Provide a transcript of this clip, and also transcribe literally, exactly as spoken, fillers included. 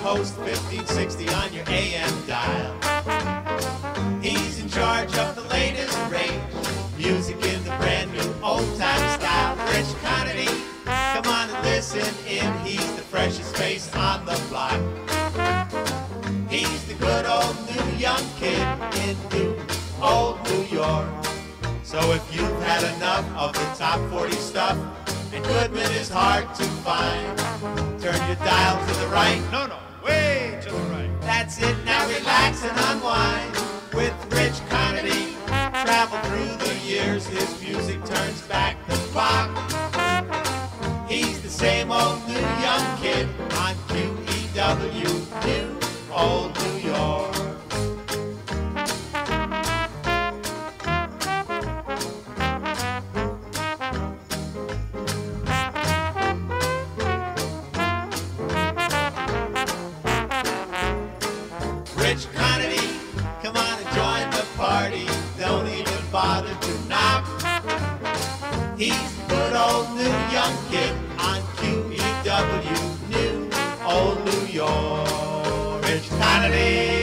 Post fifteen sixty on your A M dial. He's in charge of the latest range, music in the brand new old-time style. Rich Conaty, come on and listen in. He's the freshest face on the block. He's the good old new young kid in new old New York. So if you've had enough of the top forty stuff, and Goodman is hard to find, turn your dial to the right. No, no, way to the right. That's it, now relax and unwind with Rich Conaty. Travel through the years, his music turns back the clock. He's the same old new young kid on Q E W, new old New York. Rich Conaty, come on and join the party. Don't even bother to knock. He's the good old new young kid on Q E W, new old New York. Rich Conaty.